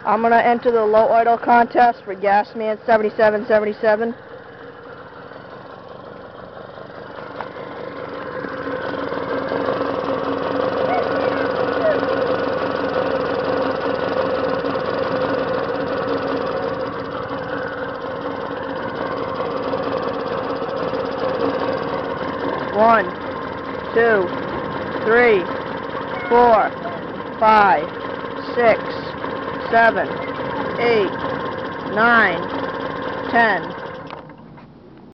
I'm going to enter the low idle contest for Gasman 7777. One, 2, 3, 4, 5, 6, 7, 8, 9, 10.